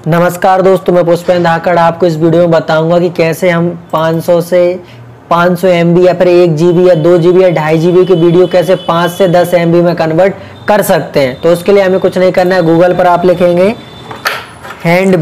नमस्कार दोस्तों, मैं पुष्पेंद्र धाकड़ आपको इस वीडियो में बताऊंगा कि कैसे हम 500 से 500 MB या फिर 1 GB या 2 GB या 2.5 GB की वीडियो कैसे 5 से 10 MB में कन्वर्ट कर सकते हैं। तो उसके लिए हमें कुछ नहीं करना है। गूगल पर आप लिखेंगे हैंड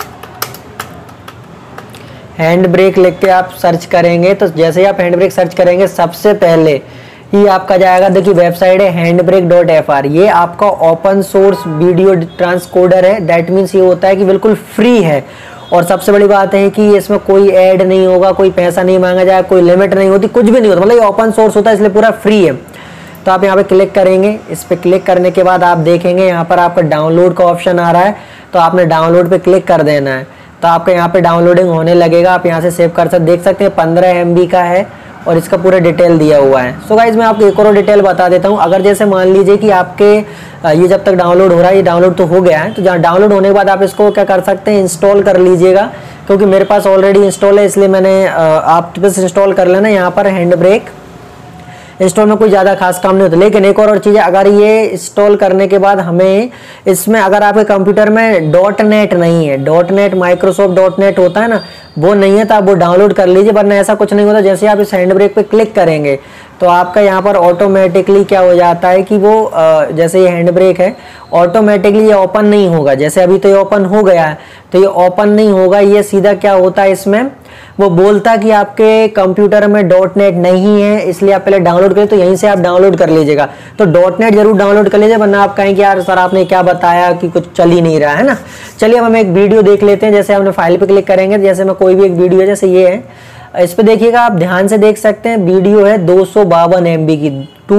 ब्रेक लिख के आप सर्च करेंगे। तो जैसे ही आप हैंड ब्रेक सर्च करेंगे सबसे पहले ये आपका जाएगा, देखिए वेबसाइट है handbrake.fr। ये आपका ओपन सोर्स वीडियो ट्रांसकोडर है। दैट मीन्स ये होता है कि बिल्कुल फ्री है। और सबसे बड़ी बात है कि इसमें कोई ऐड नहीं होगा, कोई पैसा नहीं मांगा जाएगा, कोई लिमिट नहीं होती, कुछ भी नहीं होता। मतलब ये ओपन सोर्स होता है इसलिए पूरा फ्री है। तो आप यहाँ पे क्लिक करेंगे। इस पर क्लिक करने के बाद आप देखेंगे यहाँ पर आपका डाउनलोड का ऑप्शन आ रहा है। तो आपने डाउनलोड पे क्लिक कर देना है। तो आपका यहाँ पे डाउनलोडिंग होने लगेगा। आप यहाँ से सेव कर सकते देख सकते हैं 15 MB का है और इसका पूरा डिटेल दिया हुआ है। सो गाइज मैं आपको एक और डिटेल बता देता हूँ। अगर जैसे मान लीजिए कि आपके ये जब तक डाउनलोड हो रहा है, ये डाउनलोड तो हो गया है, तो जहाँ डाउनलोड होने के बाद आप इसको क्या कर सकते हैं, इंस्टॉल कर लीजिएगा। क्योंकि मेरे पास ऑलरेडी इंस्टॉल है इसलिए मैंने आप बस इंस्टॉल कर लेना। यहाँ पर हैंड ब्रेक इंस्टॉल में कोई ज़्यादा खास काम नहीं होता। लेकिन एक और चीज़ है, अगर ये इंस्टॉल करने के बाद हमें इसमें अगर आपके कंप्यूटर में .NET नहीं है, .NET माइक्रोसॉफ्ट .NET होता है ना, वो नहीं है तो आप वो डाउनलोड कर लीजिए। वरना ऐसा कुछ नहीं होता। जैसे आप इस हैंड ब्रेक पे क्लिक करेंगे तो आपका यहाँ पर ऑटोमेटिकली क्या हो जाता है कि वो जैसे ये हैंड ब्रेक है ऑटोमेटिकली ये ओपन नहीं होगा। जैसे अभी तो ये ओपन हो गया है, तो ये ओपन नहीं होगा। ये सीधा क्या होता है, इसमें वो बोलता कि आपके कंप्यूटर में .NET नहीं है, इसलिए आप पहले डाउनलोड करें। तो यहीं से आप डाउनलोड कर लीजिएगा। तो .NET जरूर डाउनलोड कर लीजिए, वरना आप कहें कि यार सर आपने क्या बताया कि कुछ चल ही नहीं रहा है ना। चलिए अब हम एक वीडियो देख लेते हैं। जैसे हमने फाइल पे क्लिक करेंगे, जैसे मैं कोई भी एक वीडियो है, जैसे ये है, इस पे देखिएगा आप ध्यान से देख सकते हैं वीडियो है 252 MB की,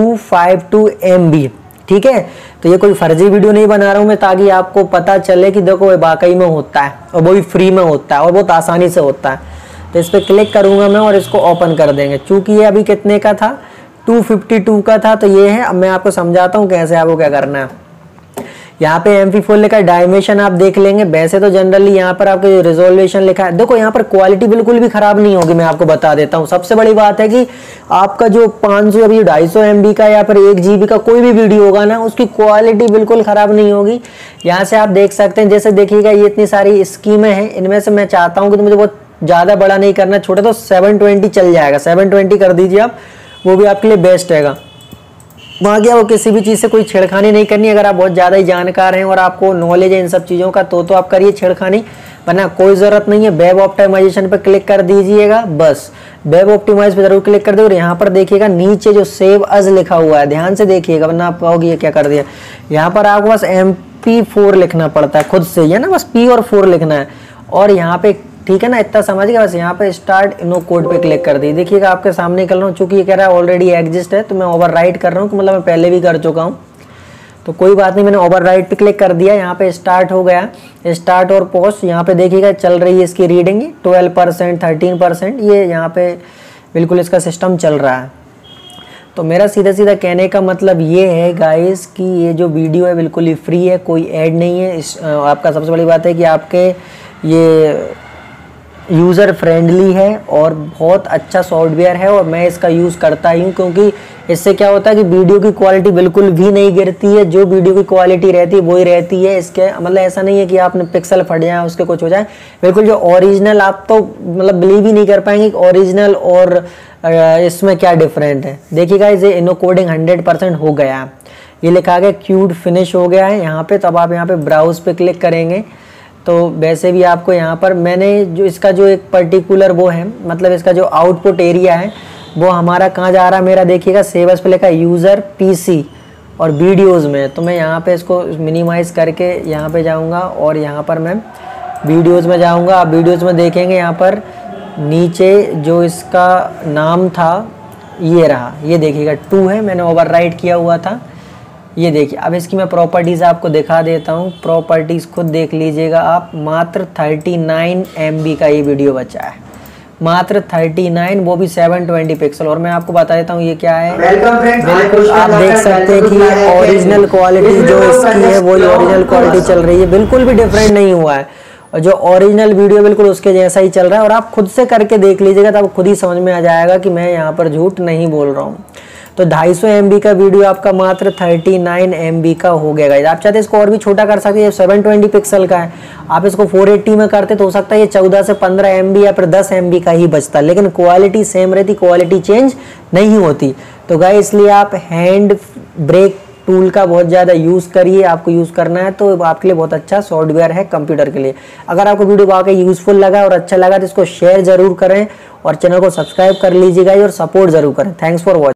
252 MB। ठीक है, तो ये कोई फर्जी वीडियो नहीं बना रहा हूं मैं, ताकि आपको पता चले कि देखो ये वाकई में होता है और वो भी फ्री में होता है और बहुत आसानी से होता है। तो इस पर क्लिक करूंगा मैं और इसको ओपन कर देंगे। चूंकि ये अभी कितने का था, 252 का था, तो ये है। अब मैं आपको समझाता हूँ कैसे आपको क्या करना है। यहाँ पे MP4 लिखा है, डायमेंशन आप देख लेंगे। वैसे तो जनरली यहाँ पर आपको रिजोल्यूशन लिखा है। देखो यहाँ पर क्वालिटी बिल्कुल भी खराब नहीं होगी, मैं आपको बता देता हूँ। सबसे बड़ी बात है कि आपका जो 500 या 250 MB का या फिर 1 GB का कोई भी वीडियो होगा ना, उसकी क्वालिटी बिल्कुल खराब नहीं होगी। यहाँ से आप देख सकते हैं, जैसे देखिएगा ये इतनी सारी स्कीमें हैं, इनमें से मैं चाहता हूँ कि मुझे बहुत ज़्यादा बड़ा नहीं करना, छोटा, तो 720 चल जाएगा। 720 कर दीजिए आप, वो भी आपके लिए बेस्ट रहेगा। वहाँ गया वो किसी भी चीज़ से कोई छेड़खानी नहीं करनी। अगर आप बहुत ज़्यादा ही जानकार हैं और आपको नॉलेज है इन सब चीज़ों का, तो आप करिए छेड़खानी, वरना कोई ज़रूरत नहीं है। वेब ऑप्टिमाइजेशन पर क्लिक कर दीजिएगा, बस वेब ऑप्टिमाइज पे जरूर क्लिक कर दे। और यहाँ पर देखिएगा नीचे जो सेव अज लिखा हुआ है, ध्यान से देखिएगा, वरना आप कहोगे ये क्या कर दिया। यहाँ पर आपको बस MP4 लिखना पड़ता है खुद से, है ना, बस P और 4 लिखना है। और यहाँ पे ठीक है ना, इतना समझ गया। बस यहाँ पे स्टार्ट नो कोड पे क्लिक कर दी। देखिएगा आपके सामने कर रहा हूँ, चूंकि ये कह रहा है ऑलरेडी एग्जिस्ट है, तो मैं ओवरराइट कर रहा हूँ, मतलब मैं पहले भी कर चुका हूँ। तो कोई बात नहीं, मैंने ओवरराइट पे क्लिक कर दिया। यहाँ पे स्टार्ट हो गया, स्टार्ट और पोस्ट। यहाँ पे देखिएगा चल रही है इसकी रीडिंग 12%, 13%, ये यहाँ पे बिल्कुल इसका सिस्टम चल रहा है। तो मेरा सीधा सीधा कहने का मतलब ये है गाइस कि ये जो वीडियो है बिल्कुल ही फ्री है, कोई ऐड नहीं है। आपका सबसे बड़ी बात है कि आपके ये यूज़र फ्रेंडली है और बहुत अच्छा सॉफ्टवेयर है, और मैं इसका यूज़ करता ही हूँ। क्योंकि इससे क्या होता है कि वीडियो की क्वालिटी बिल्कुल भी नहीं गिरती है। जो वीडियो की क्वालिटी रहती है वही रहती है। इसके मतलब ऐसा नहीं है कि आपने पिक्सल फट जाए, उसके कुछ हो जाए। बिल्कुल जो ओरिजिनल, आप तो मतलब बिलीव ही नहीं कर पाएंगे कि ओरिजिनल और इसमें क्या डिफरेंट है। देखिएगा ये इनकोडिंग 100% हो गया है। ये लिखा गया क्यूट फिनिश हो गया है यहाँ पे। तब आप यहाँ पे ब्राउज पे क्लिक करेंगे तो वैसे भी आपको यहाँ पर मैंने जो इसका जो एक पर्टिकुलर वो है, मतलब इसका जो आउटपुट एरिया है वो हमारा कहाँ जा रहा है, मेरा देखिएगा सेवस पे लिखा है यूज़र PC और वीडियोज़ में। तो मैं यहाँ पे इसको मिनिमाइज़ करके यहाँ पे जाऊँगा और यहाँ पर मैं वीडियोज़ में जाऊँगा। आप वीडियोज़ में देखेंगे यहाँ पर नीचे जो इसका नाम था ये रहा, ये देखिएगा 2 है, मैंने ओवरराइट किया हुआ था। ये देखिए, अब इसकी मैं प्रॉपर्टीज़ आपको दिखा देता हूँ। प्रॉपर्टीज़ खुद देख लीजिएगा आप। मात्र 39 MB का ये वीडियो बचा है, मात्र 39, वो भी 720 पिक्सल। और मैं आपको बता देता हूँ ये क्या है। बिल्कुल आप देख सकते हैं कि ओरिजिनल क्वालिटी जो इसकी है वही ओरिजिनल क्वालिटी चल रही है, बिल्कुल भी डिफरेंट नहीं हुआ है। और जो ओरिजिनल वीडियो बिल्कुल उसके जैसा ही चल रहा है। और आप खुद से करके देख लीजिएगा, तब खुद ही समझ में आ जाएगा कि मैं यहाँ पर झूठ नहीं बोल रहा हूँ। तो 250 MB का वीडियो आपका मात्र 39 MB का हो गया गाइस। आप चाहते इसको और भी छोटा कर सकते हैं, 720 पिक्सल का है, आप इसको 480 में करते तो हो सकता है ये 14 से 15 MB या फिर 10 MB का ही बचता, लेकिन क्वालिटी सेम रहती, क्वालिटी चेंज नहीं होती। तो गाइस इसलिए आप हैंड ब्रेक टूल का बहुत ज़्यादा यूज़ करिए, आपको यूज़ करना है तो आपके लिए बहुत अच्छा सॉफ्टवेयर है कंप्यूटर के लिए। अगर आपको वीडियो वाकई यूज़फुल लगा और अच्छा लगा तो इसको शेयर ज़रूर करें और चैनल को सब्सक्राइब कर लीजिएगा और सपोर्ट ज़रूर करें। Thanks for watching.